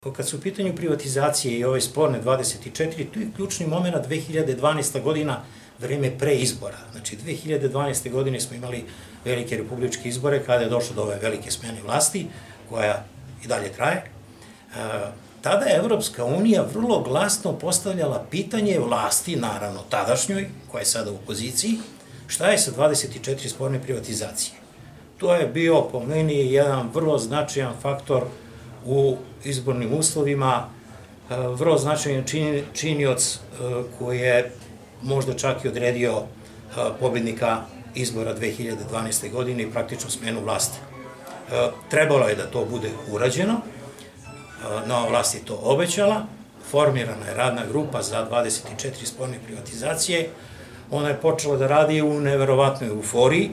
Kad su u pitanju privatizacije i ove sporne 24, tu je ključni moment 2012. godina, vreme pre izbora. Znači, 2012. godine smo imali velike republičke izbore kada je došlo do ove velike smene vlasti, koja i dalje traje. Tada je Evropska unija vrlo glasno postavljala pitanje vlasti, naravno tadašnjoj, koja je sada u opoziciji, šta je sa 24 sporne privatizacije. To je bio, po meni, jedan vrlo značajan faktor u izbornim uslovima, vrlo značajan činioc koji je možda čak i odredio pobednika izbora 2012. godine i praktično smenu vlasti. Trebalo je da to bude urađeno, nova vlast je to obećala, formirana je radna grupa za 24 sporne privatizacije, ona je počela da radi u neverovatnoj euforiji.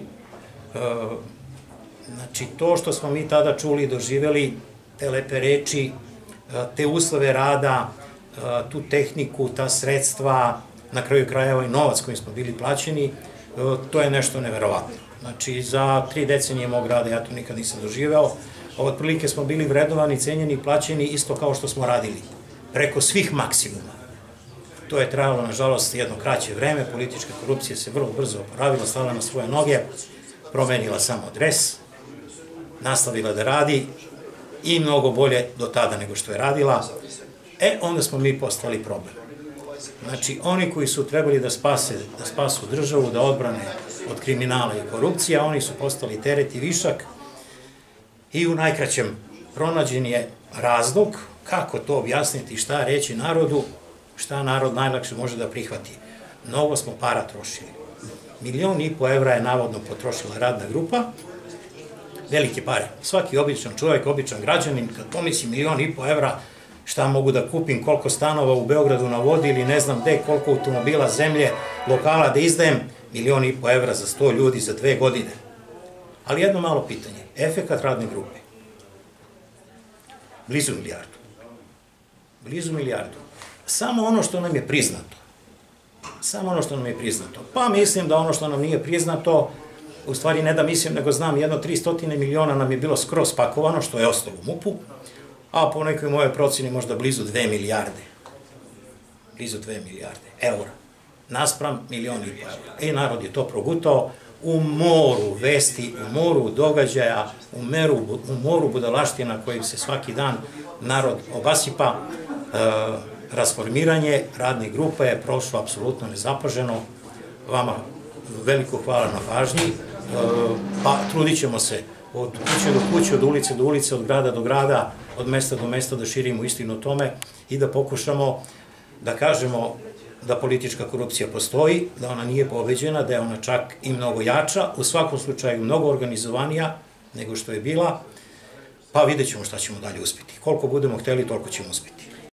Znači, to što smo mi tada čuli i doživeli, te lepe reči, te uslove rada, tu tehniku, ta sredstva, na kraju krajeva i novac kojim smo bili plaćeni, to je nešto neverovatno. Znači, za 3 decenije mog rada ja to nikad nisam doživeo. Otprilike smo bili vrednovani, cenjeni i plaćeni isto kao što smo radili, preko svih maksimuma. To je trajalo, nažalost, jedno kraće vreme, politička korupcija se vrlo brzo oporavila, stala na svoje noge, promenila samo dres, nastavila da radi i mnogo bolje do tada nego što je radila. Onda smo mi postali problem. Znači, oni koji su trebali da spasu državu, da odbrane od kriminala i korupcija, oni su postali teret i višak i u najkraćem pronađen je razlog kako to objasniti, šta reći narodu, šta narod najlakše može da prihvati. Mnogo smo para trošili. 1,5 miliona evra je navodno potrošila radna grupa, velike pare. Svaki običan čovjek, običan građanin, kad pomisli 1,5 miliona evra, šta mogu da kupim, koliko stanova u Beogradu na vodi ili ne znam gde, koliko automobila, zemlje, lokala da izdajem, 1,5 miliona evra za 100 ljudi za 2 godine. Ali jedno malo pitanje, efekat radne grupe, blizu milijardu. Blizu milijardu. Samo ono što nam je priznato. Samo ono što nam je priznato. Pa mislim da ono što nam nije priznato, u stvari ne da mislim, nego znam, 300 miliona nam je bilo skroz pakovano, što je ostalo u MUP-u, a po nekoj moje proceni možda blizu 2 milijarde. Blizu 2 milijarde eura. Naspram 1,5 miliona evra. I narod je to progutao u moru vesti, u moru događaja, u moru budalaština kojim se svaki dan narod obasipa. Rasformiranje radne grupe je prošlo apsolutno nezapaženo. Vama veliko hvala na pažnji. Pa trudit ćemo se od kuće do kuće, od ulice do ulice, od grada do grada, od mesta do mesta da širimo istinu o tome i da pokušamo da kažemo da politička korupcija postoji, da ona nije pobeđena, da je ona čak i mnogo jača, u svakom slučaju mnogo organizovanija nego što je bila, pa vidjet ćemo šta ćemo dalje uspjeti. Koliko budemo hteli, toliko ćemo uspjeti.